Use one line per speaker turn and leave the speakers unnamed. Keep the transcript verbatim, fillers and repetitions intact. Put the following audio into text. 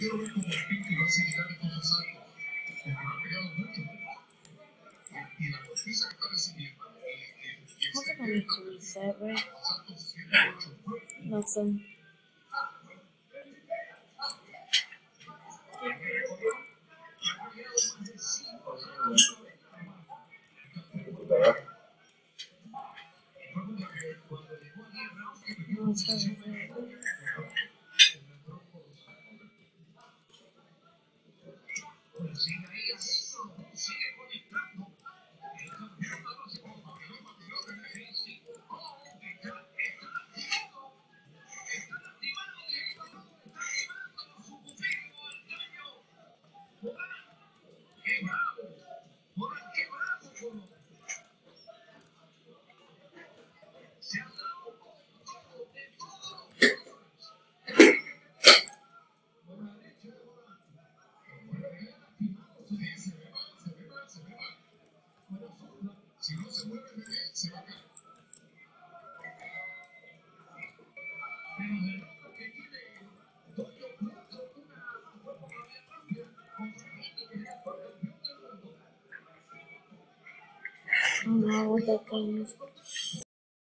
How's it going to reset, right? Nothing. No, it's fine. I don't know what that thing is.